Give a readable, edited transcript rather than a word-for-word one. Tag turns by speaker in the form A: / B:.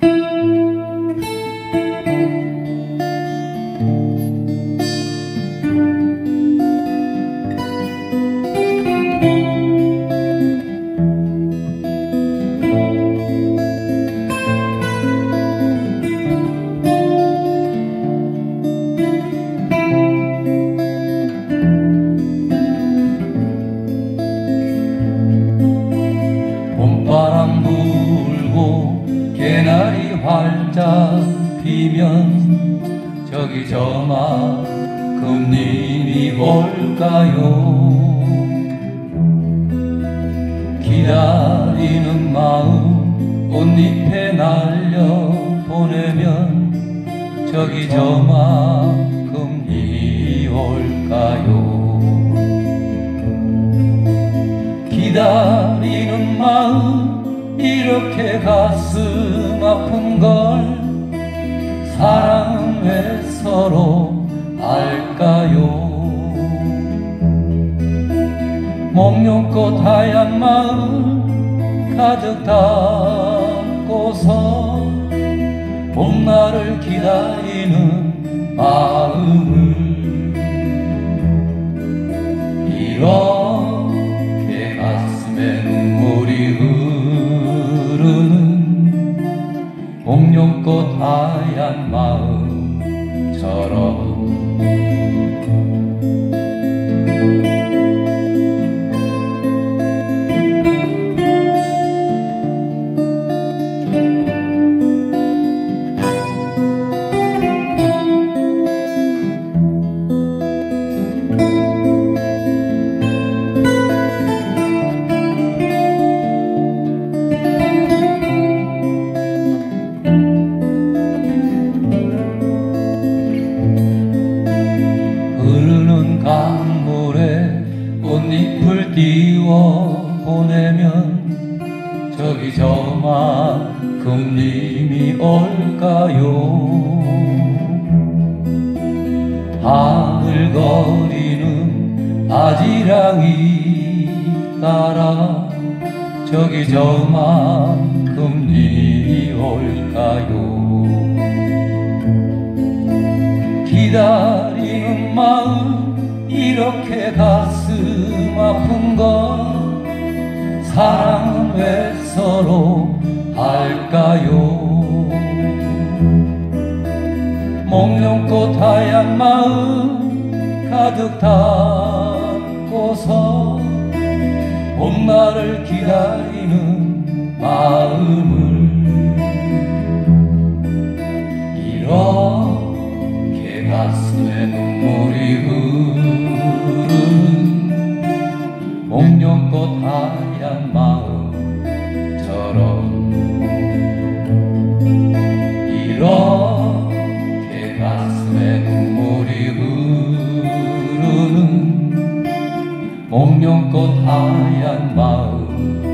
A: 봄바람 불고 개나리 활짝 피면 저기 저만큼 님이 올까요? 기다리는 마음 꽃잎에 날려보내면 저기 저만큼 님이 올까요? 기다리는 마음 이렇게 가슴 아픈걸 사랑은 왜 서로 알까요? 목련꽃 하얀 마음 가득 담고서 봄날을 기다리는 마음을 이렇게 가슴에 눈물이 흐르는 목련꽃 하얀 마음처럼 강물에 꽃잎을 띄워 보내면 저기 저만큼 님이 올까요? 하늘거리는 아지랑이 따라 저기 저만큼 님이 올까요? 기다리는 마음 이렇게 가슴 아픈걸 사랑은 왜 서로 알까요? 목련꽃 하얀 마음 가득 담고서 봄날을 기다리는 마음을 이렇게 가슴에 눈물이 흐르는 목련꽃 하얀 마음처럼 이렇게 가슴에 눈물이 흐르는 목련꽃 하얀 마음